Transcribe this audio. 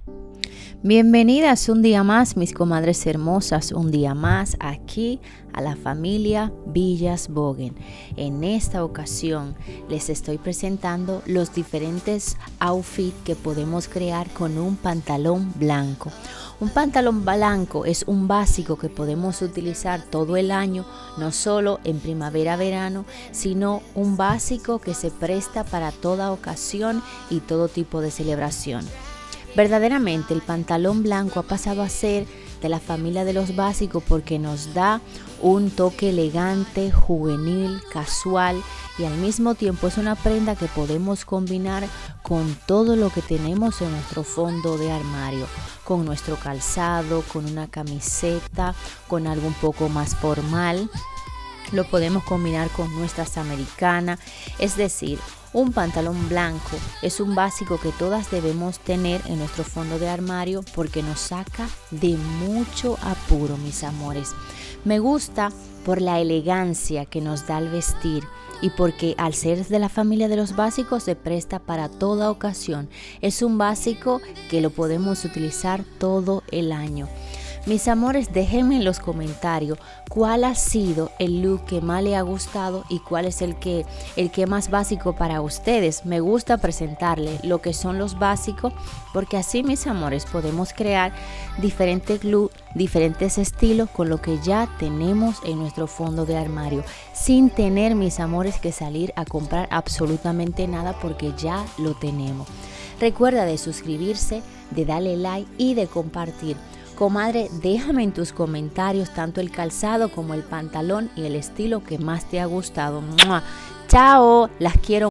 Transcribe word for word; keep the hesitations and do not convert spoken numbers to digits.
Bienvenidas un día más, mis comadres hermosas, un día más aquí a la familia Villas Bogen. En esta ocasión les estoy presentando los diferentes outfits que podemos crear con un pantalón blanco. Un pantalón blanco es un básico que podemos utilizar todo el año, no solo en primavera-verano, sino un básico que se presta para toda ocasión y todo tipo de celebración. Verdaderamente el pantalón blanco ha pasado a ser de la familia de los básicos porque nos da un toque elegante, juvenil, casual y al mismo tiempo es una prenda que podemos combinar con todo lo que tenemos en nuestro fondo de armario, con nuestro calzado, con una camiseta, con algo un poco más formal. Lo podemos combinar con nuestras americanas, es decir, un pantalón blanco es un básico que todas debemos tener en nuestro fondo de armario porque nos saca de mucho apuro, mis amores. Me gusta por la elegancia que nos da el vestir y porque al ser de la familia de los básicos se presta para toda ocasión. Es un básico que lo podemos utilizar todo el año. Mis amores, déjenme en los comentarios cuál ha sido el look que más le ha gustado y cuál es el que el que más básico para ustedes. Me gusta presentarles lo que son los básicos porque así, mis amores, podemos crear diferentes looks, diferentes estilos con lo que ya tenemos en nuestro fondo de armario, sin tener, mis amores, que salir a comprar absolutamente nada porque ya lo tenemos. Recuerda de suscribirse, de darle like y de compartir. Comadre, déjame en tus comentarios tanto el calzado como el pantalón y el estilo que más te ha gustado. ¡Mua! Chao, las quiero.